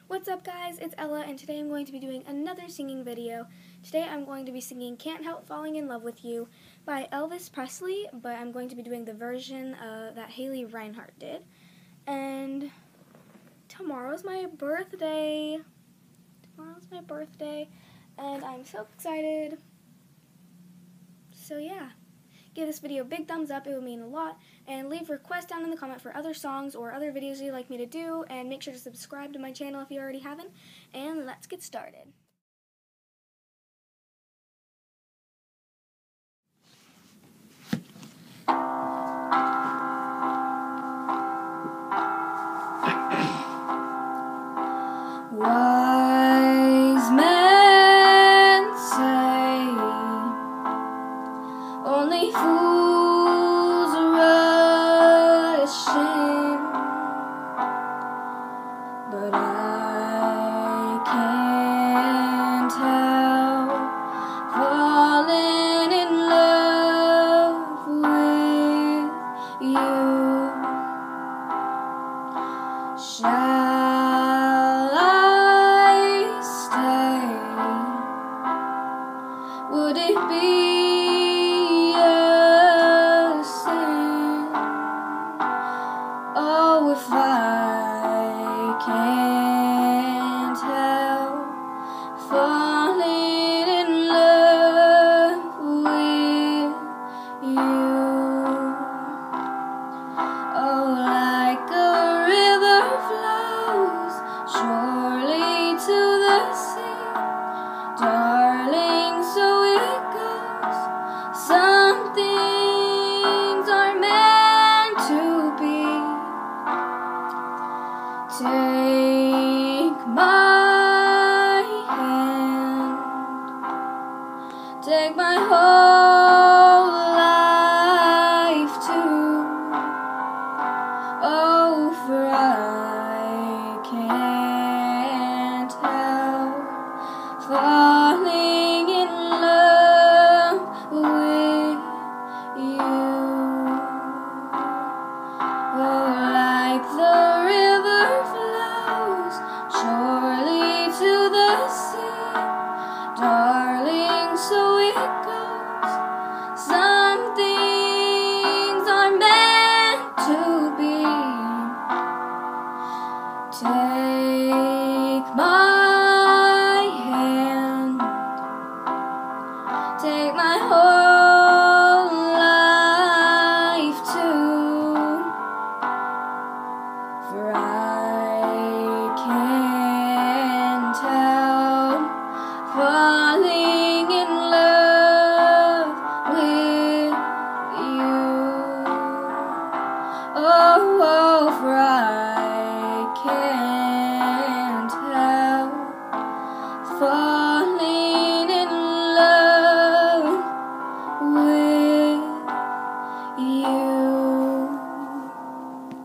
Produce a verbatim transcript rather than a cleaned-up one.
What's up guys, it's Ella and today I'm going to be doing another singing video. Today I'm going to be singing Can't Help Falling in Love with You by Elvis Presley, but I'm going to be doing the version uh, that Hailee Rienhart did. And tomorrow's my birthday. Tomorrow's my birthday and I'm so excited. So yeah. Give this video a big thumbs up, it would mean a lot, and leave requests down in the comment for other songs or other videos you'd like me to do, and make sure to subscribe to my channel if you already haven't, and let's get started. Wise men say only fools rush in, but I can't help falling in love with you. Shall I stay? Would it be oh, if I can't help falling in love with you? Oh, like a river flows surely to the sea, darling, so it goes. Some things are meant to be. Take my